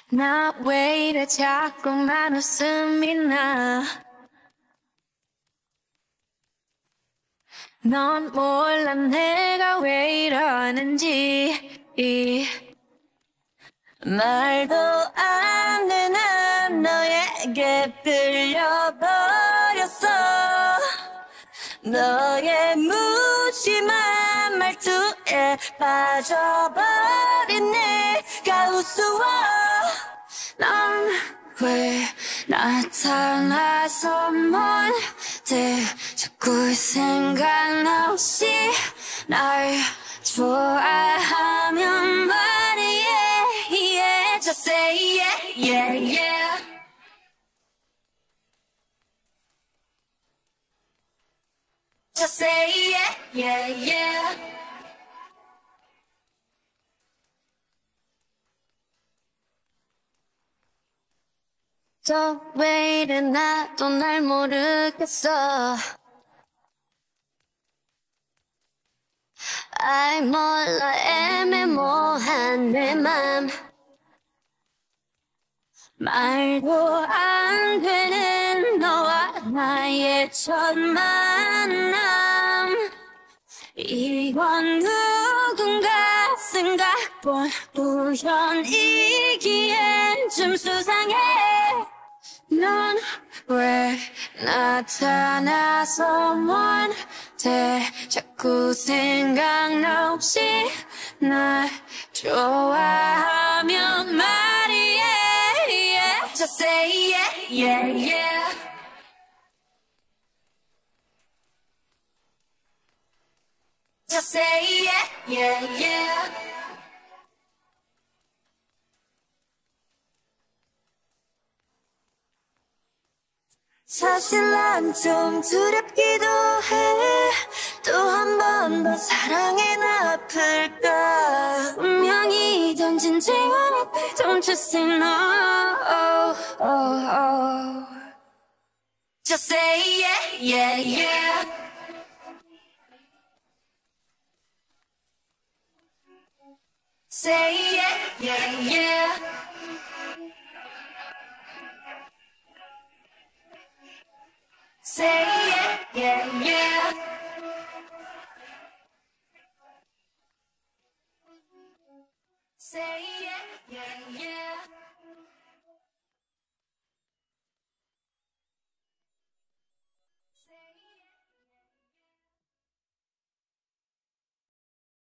나 왜 이래 자꾸만 웃음이 나. 넌 몰라 내가 왜 이러는지. 말도 안 돼 난 너에게 끌려버렸어. 너의 무심한 말투에 빠져버린 내가 우스워. 넌 왜 나타나서만 돼 자꾸 생각 없이 날 좋아하면 말해. yeah. Just say yeah, yeah, yeah. Just say yeah, yeah, yeah. 또 왜 이래 나도 날 모르겠어. 아이 몰라 애매모한 내 맘. 말도 안 되는 너와 나의 첫 만남. 이건 누군가 생각본 우연이기엔 좀 수상해. 넌 왜 나타나서만 돼 자꾸 생각 없이 날 좋아하면 말이야. yeah. Just say yeah, yeah, yeah. Just say yeah, yeah, yeah. 사실 난 좀 두렵기도 해. 또 한 번 더 사랑엔 아플까. 운명이 던진 재원 앞에 Don't you say no. oh, oh, oh. Just say yeah, yeah, yeah. Say yeah, yeah, yeah. Say yeah, yeah, yeah. Say yeah, yeah, yeah.